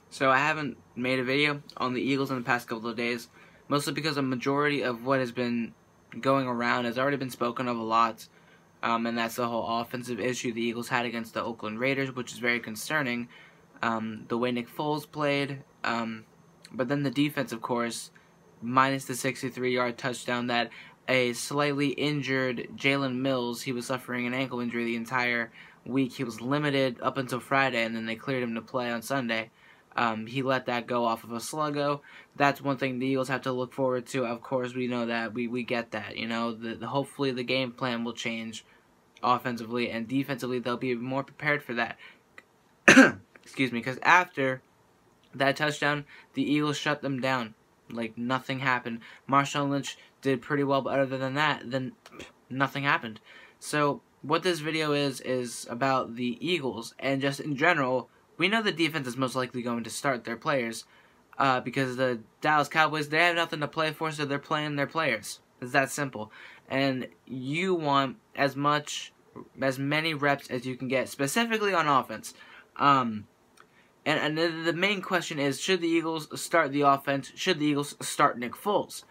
So I haven't made a video on the Eagles in the past couple of days, mostly because a majority of what has been going around has already been spoken of a lot, and that's the whole offensive issue the Eagles had against the Oakland Raiders, which is very concerning, the way Nick Foles played, but then the defense, of course, minus the 63-yard touchdown that a slightly injured Jalen Mills, he was suffering an ankle injury the entire week. He was limited up until Friday, and then they cleared him to play on Sunday. He let that go off of a sluggo. That's one thing the Eagles have to look forward to. Of course, we know that. We get that. You know, hopefully the game plan will change offensively, and defensively they'll be more prepared for that. Excuse me, because after that touchdown, the Eagles shut them down. Like, nothing happened. Marshawn Lynch did pretty well, but other than that, then nothing happened. So, what this video is about the Eagles, and just in general, we know the defense is most likely going to start their players, because the Dallas Cowboys, they have nothing to play for, so they're playing their players. It's that simple. And you want as many reps as you can get, specifically on offense. And the main question is, should the Eagles start the offense? Should the Eagles start Nick Foles?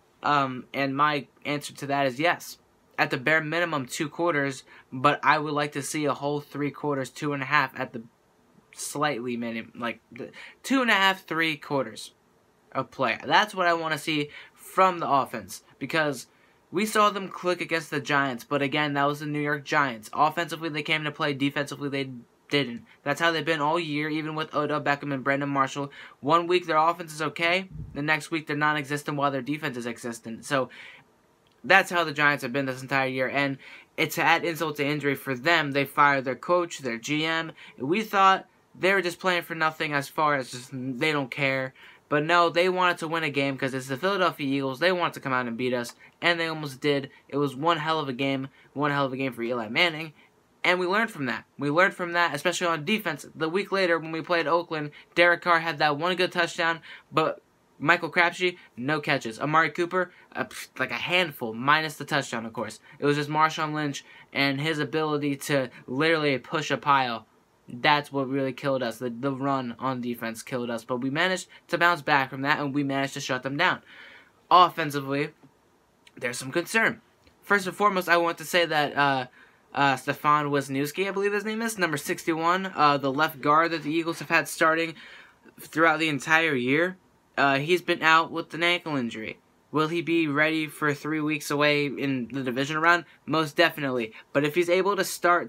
And my answer to that is yes. At the bare minimum, 2 quarters, but I would like to see a whole 3 quarters, 2.5 at the slightly minimum, like 2.5, 3 quarters of play. That's what I want to see from the offense, because we saw them click against the Giants, but again, that was the New York Giants. Offensively, they came to play. Defensively, they didn't. That's how they've been all year, even with Odell Beckham and Brandon Marshall. One week their offense is okay, the next week they're non-existent while their defense is existent. So that's how the Giants have been this entire year, and it's to add insult to injury for them. They fired their coach, their GM. We thought they were just playing for nothing as far as just they don't care. But no, they wanted to win a game because it's the Philadelphia Eagles. They wanted to come out and beat us, and they almost did. It was one hell of a game for Eli Manning. And we learned from that. We learned from that, especially on defense. The week later, when we played Oakland, Derek Carr had that one good touchdown, but Michael Crabtree, no catches. Amari Cooper, like a handful, minus the touchdown, of course. It was just Marshawn Lynch and his ability to literally push a pile. That's what really killed us. The run on defense killed us. But we managed to bounce back from that, and we managed to shut them down. Offensively, there's some concern. First and foremost, I want to say that Stefan Wisniewski, I believe his name is, number 61, the left guard that the Eagles have had starting throughout the entire year. He's been out with an ankle injury. Will he be ready for 3 weeks away in the division round? Most definitely. But if he's able to start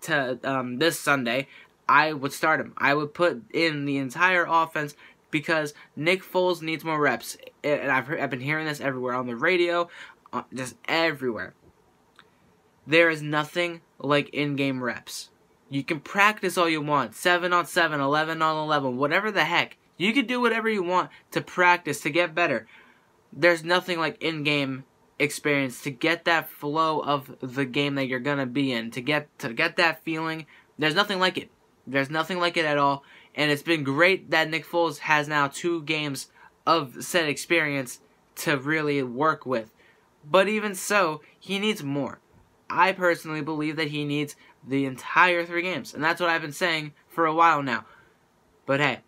this Sunday, I would start him. I would put in the entire offense because Nick Foles needs more reps. And I've been hearing this everywhere, on the radio, just everywhere. There is nothing like in-game reps. You can practice all you want, 7 on 7, 11 on 11, whatever the heck. You can do whatever you want to practice, to get better. There's nothing like in-game experience to get that flow of the game that you're gonna be in, to get that feeling. There's nothing like it. There's nothing like it at all. And it's been great that Nick Foles has now 2 games of said experience to really work with. But even so, he needs more. I personally believe that he needs the entire 3 games. And that's what I've been saying for a while now. But hey,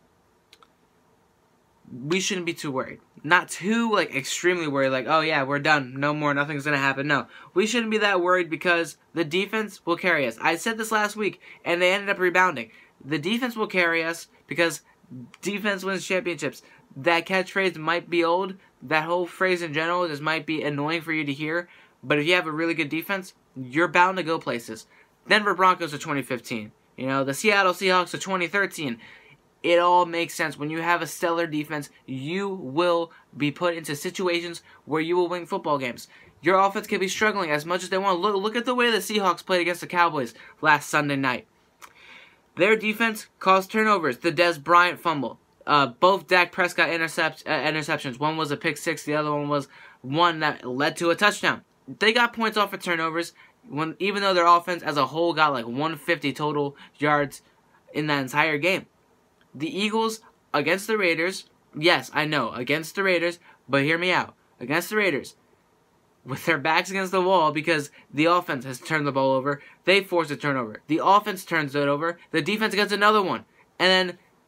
we shouldn't be too worried. Not too, extremely worried, like, oh yeah, we're done, no more, nothing's gonna happen. No, we shouldn't be that worried because the defense will carry us. I said this last week, and they ended up rebounding. The defense will carry us because defense wins championships. That catchphrase might be old. That whole phrase in general just might be annoying for you to hear. But if you have a really good defense, you're bound to go places. Denver Broncos of 2015. You know, the Seattle Seahawks of 2013. It all makes sense. When you have a stellar defense, you will be put into situations where you will win football games. Your offense can be struggling as much as they want. Look at the way the Seahawks played against the Cowboys last Sunday night. Their defense caused turnovers. The Dez Bryant fumble. Both Dak Prescott interceptions. One was a pick 6. The other one was one that led to a touchdown. They got points off of turnovers, even though their offense as a whole got 150 total yards in that entire game. The Eagles against the Raiders, yes, I know, against the Raiders, but hear me out. Against the Raiders, with their backs against the wall because the offense has turned the ball over, they force a turnover. The offense turns it over, the defense gets another one. And then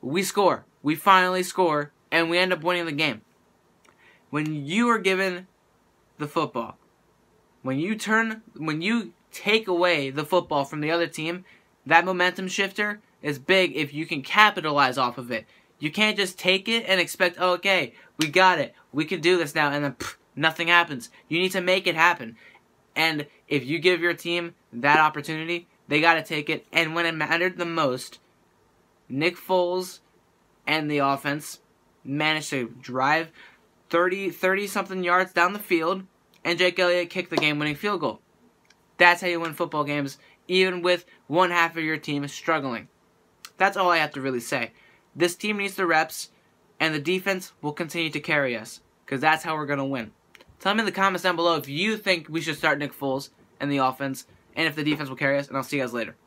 we score. We finally score, and we end up winning the game. When you are given the football, when you take away the football from the other team, that momentum shifter is big if you can capitalize off of it. You can't just take it and expect, oh, okay, we got it, we can do this now, and then nothing happens. You need to make it happen. And if you give your team that opportunity, they got to take it. And when it mattered the most, Nick Foles and the offense managed to drive 30-something yards down the field, and Jake Elliott kicked the game-winning field goal. That's how you win football games, even with one half of your team struggling. That's all I have to really say. This team needs the reps, and the defense will continue to carry us, because that's how we're going to win. Tell me in the comments down below if you think we should start Nick Foles and the offense, and if the defense will carry us, and I'll see you guys later.